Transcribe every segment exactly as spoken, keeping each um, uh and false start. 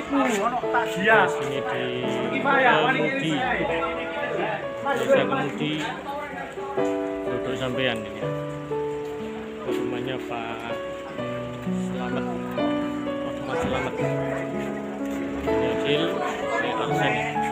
Sini di Kemudi, desa Kemudi, duduk sampean ini. Rumahnya Pak Selamat, Mas Selamat. Ini Gil, ini Arsen.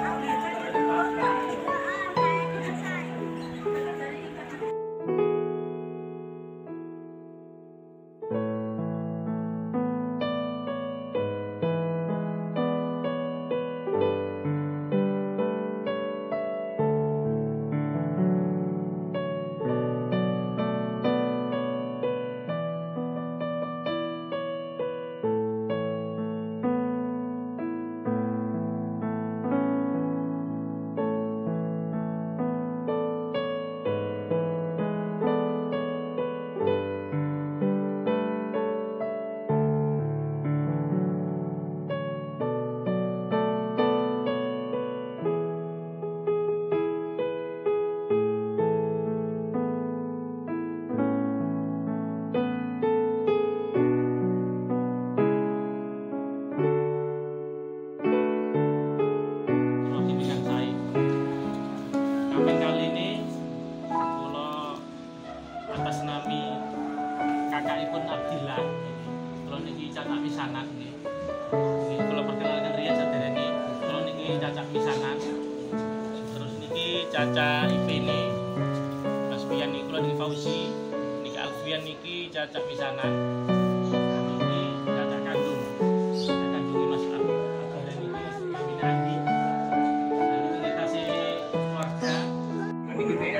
Atas nami kakakipun Abdillah, kalau niki cacak pisanan nih, ini kalau perkenalkan Ria sadarani, kalau niki cacak pisanan, terus niki cacak I P ini, Mas Pian niki kalau niki Fauzi, niki Alfian niki cacak pisanan, niki cacak kandung, cacak kandung Mas Abdillah niki kami nanti, niki kita si keluarga, nanti kita ya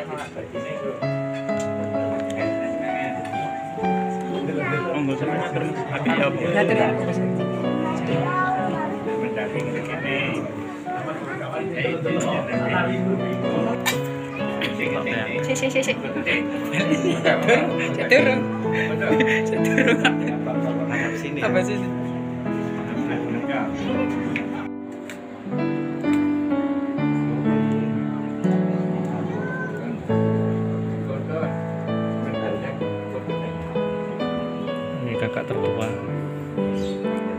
monggo sampeyan matur api ya. Ngatur ya. Mendaging ngene. Si si si si. Ceturung. Ceturung. Sini. Apa sini? Kakak tertua.